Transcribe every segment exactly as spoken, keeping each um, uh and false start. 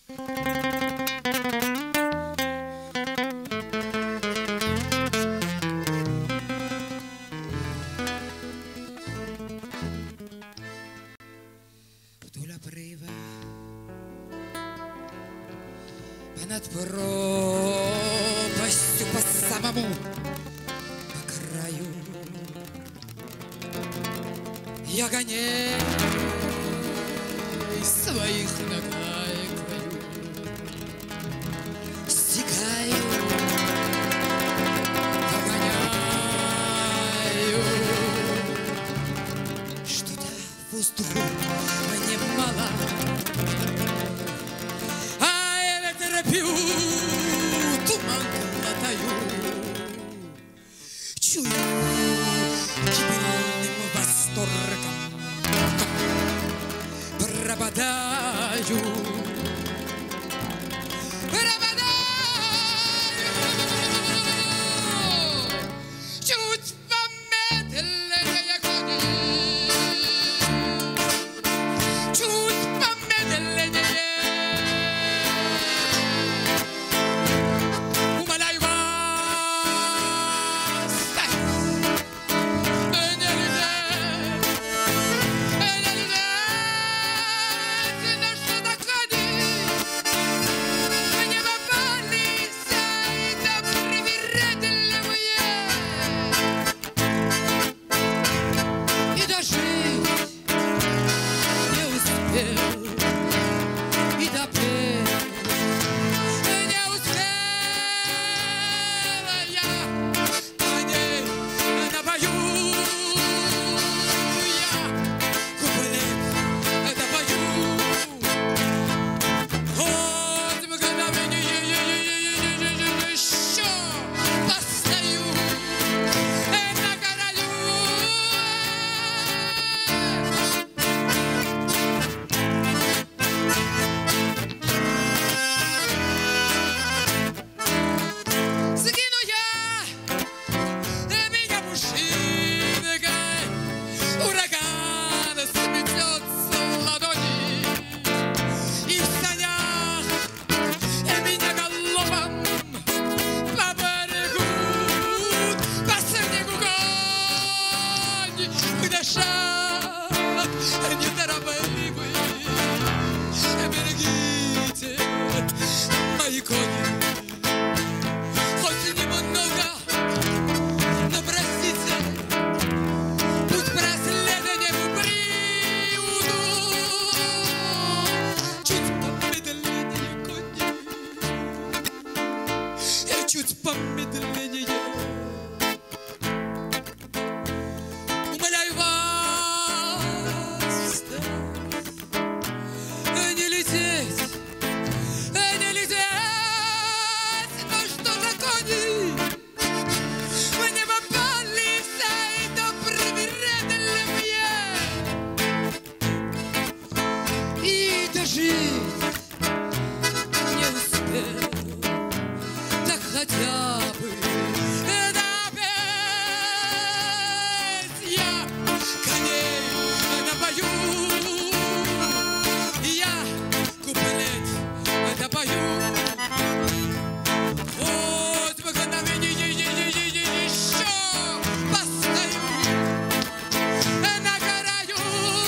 Вдоль обрыва, понад пропастью по самому по краю я гоней своих ногай краю стекаю, погоняю. Что-то воздуху мне мало, а я торопю, туман глотаю, чую гибельным восторгом пропадаю, пропадаю. Чуть помедленнее гони, чуть помедленнее. Умоляю вас, не лететь, не лететь, на что так ходить? Мне попались это привередливые, и дожить не успел, и допеть не успела я, коней напою я, куплет допою. Вот мгновенье еще постою на краю. Сгину я, меня мужчиной, ураган сметет с ладони, и в санях меня галопом поберегут, по снегу конь, дышат неторопливый. Берегите мои кони, хоть немного, но простите, путь преследованием приуду. Чуть помедленнее кони, и чуть помедленнее. Умоляю вас встать, не лететь, не лететь, но что-то кони мне попались, это привередливые, и дожить не успел, так хотя бы допеть я коней напою, я куплет допою. Вот мгновенье еще постою на краю.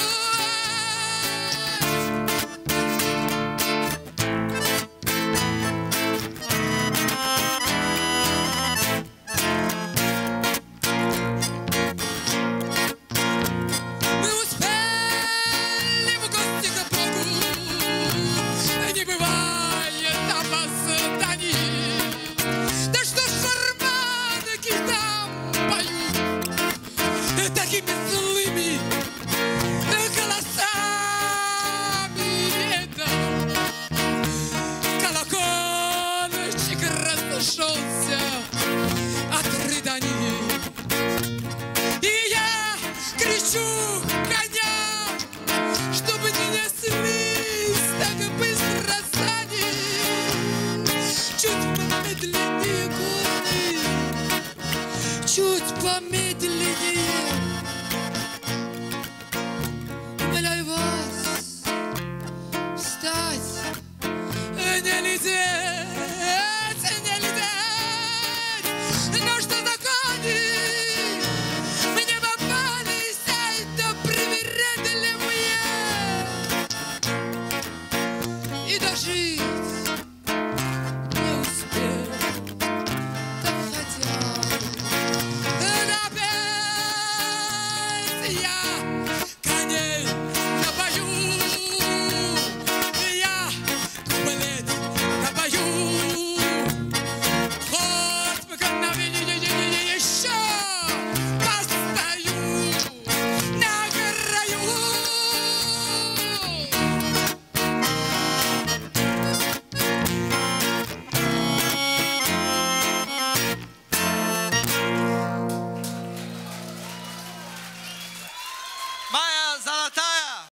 Мы успели в гости к Богу, не бывает опозданий. Да что ж шарманки там поют такими злыми голосами? Это колокольчик разошелся от рыданий, и я кричу коням, чтобы не неслись так быстро сани. Чуть помедленнее кони, чуть помедленнее. Умоляю вас встать, лететь, не лететь. Но что законы мне попались, это привередили мне. И даже